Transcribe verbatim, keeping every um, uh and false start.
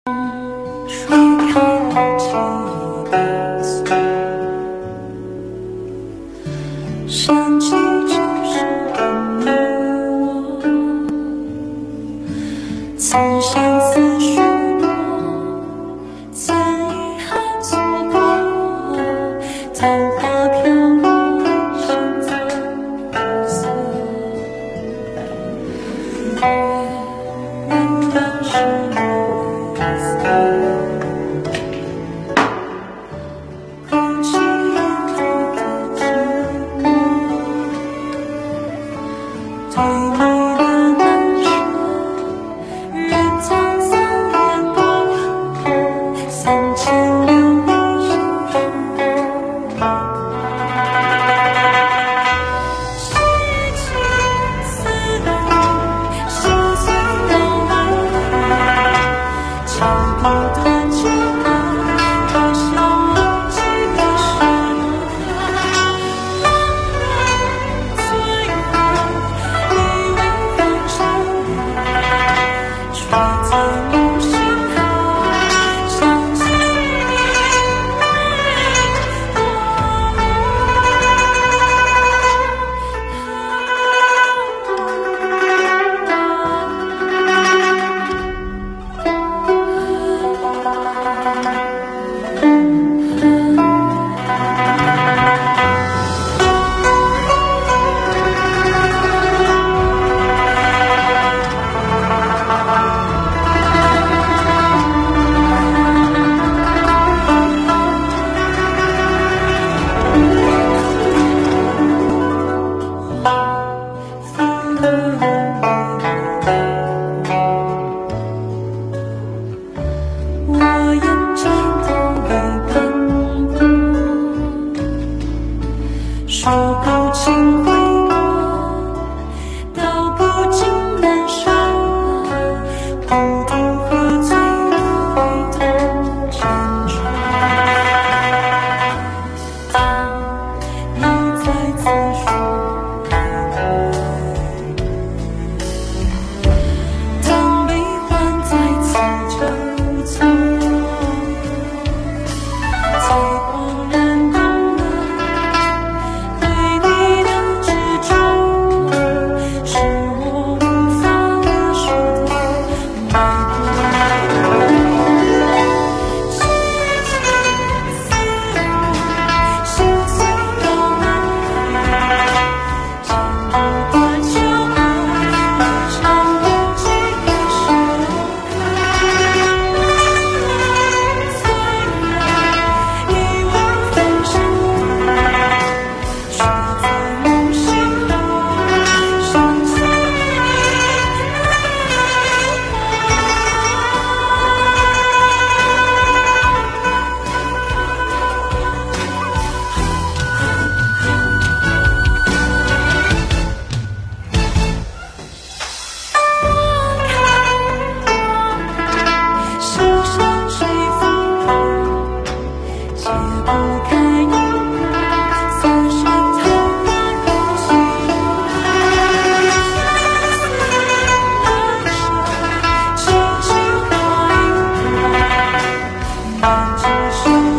吹开了记忆的锁，想起就是跟你我，曾相思许多，曾遗憾错过，桃花飘落，心在苦涩，月圆圆是月色。对你的难舍，人沧桑烟波后，三千流离心事。细情似雨，心碎到满怀，情不断情爱，多想忘记的时候，浪儿醉了。吹在梦醒后，想起你我眼睛都被看过，说不清悔过，道不尽难舍，孤独和醉回头牵扯。当你再次说当悲欢再次纠错，才恍然懂得，对你的执着，是我无法说的脉搏。细情似雨，心碎到满怀，情不断情爱，多想忘记的时候，醉了，一往分手，却在梦醒后，想起心像随风飘，解不开你三生桃花如锦，难舍，轻轻画一画，难只是。